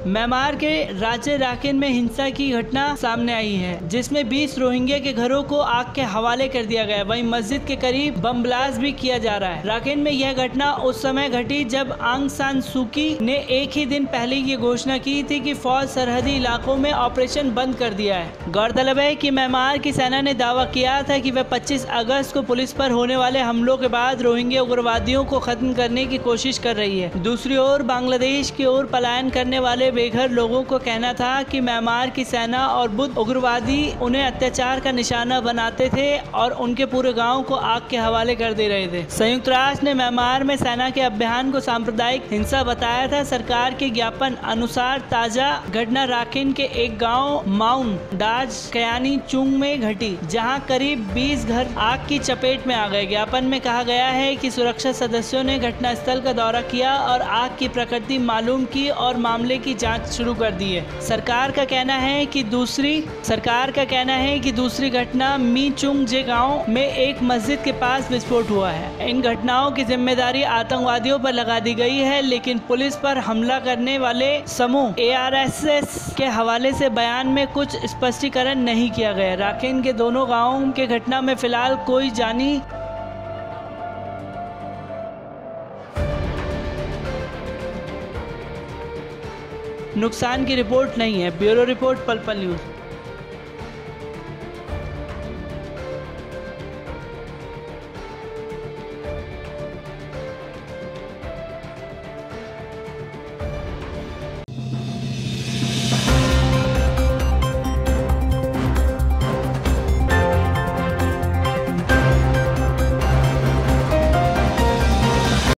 Myanmar के राज्य राखिन में हिंसा की घटना सामने आई है, जिसमें 20 रोहिंग्या के घरों को आग के हवाले कर दिया गया। वहीं मस्जिद के करीब बम ब्लास्ट भी किया जा रहा है। राखिन में यह घटना उस समय घटी जब आंग सान सूकी ने एक ही दिन पहले ये घोषणा की थी कि फौज सरहदी इलाकों में ऑपरेशन बंद कर दिया है। गौरतलब है कि म्यांमार की सेना ने दावा किया था कि वह 25 अगस्त को पुलिस पर होने वाले हमलों के बाद रोहिंग्या उग्रवादियों को खत्म करने की कोशिश कर रही है। दूसरी ओर बांग्लादेश की ओर पलायन करने वाले बेघर लोगों को कहना था कि म्यांमार की सेना और बुद्ध उग्रवादी उन्हें अत्याचार का निशाना बनाते थे और उनके पूरे गांव को आग के हवाले कर दे रहे थे। संयुक्त राष्ट्र ने म्यांमार में सेना के अभियान को सांप्रदायिक हिंसा बताया था। सरकार के ज्ञापन अनुसार ताजा घटना राखिन के एक गांव माउंट दाज कयानी चुंग में घटी, जहां करीब 20 घर आग की चपेट में आ गए। ज्ञापन में कहा गया है कि सुरक्षा सदस्यों ने घटनास्थल का दौरा किया और आग की प्रकृति मालूम की और मामले की जांच शुरू कर दी है। सरकार का कहना है कि दूसरी घटना मी चुंग जे गांव में एक मस्जिद के पास विस्फोट हुआ है। इन घटनाओं की जिम्मेदारी आतंकवादियों पर लगा दी गई है, लेकिन पुलिस पर हमला करने वाले समूह ARSS के हवाले से बयान में कुछ स्पष्टीकरण नहीं किया गया। राखिन के दोनों गांवों के घटना में फिलहाल कोई जानी नुकसान की रिपोर्ट नहीं है। ब्यूरो रिपोर्ट, पल पल न्यूज़।